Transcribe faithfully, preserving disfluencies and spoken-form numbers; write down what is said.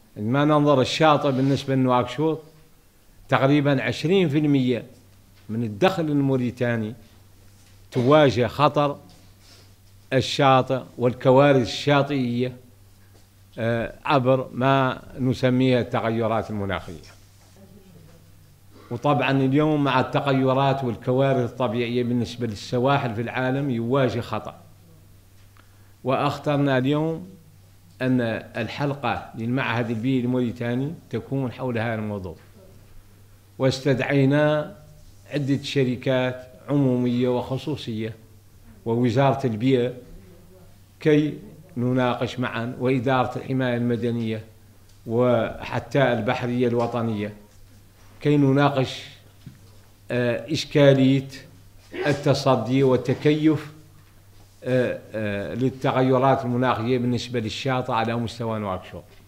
عندما ننظر الشاطئ بالنسبة لنواكشوط تقريبا عشرين في المئة من الدخل الموريتاني تواجه خطر الشاطئ والكوارث الشاطئية عبر ما نسميها التغيرات المناخية. وطبعا اليوم مع التغيرات والكوارث الطبيعية بالنسبة للسواحل في العالم يواجه خطر، وأخترنا اليوم أن الحلقة للمعهد البيئي الموريتاني تكون حول هذا الموضوع، واستدعينا عدة شركات عمومية وخصوصية ووزارة البيئة كي نناقش معا، وإدارة الحماية المدنية وحتى البحرية الوطنية، كي نناقش إشكالية التصدي والتكيف للتغيرات المناخية بالنسبة للشاطئ على مستوى نواكشوط.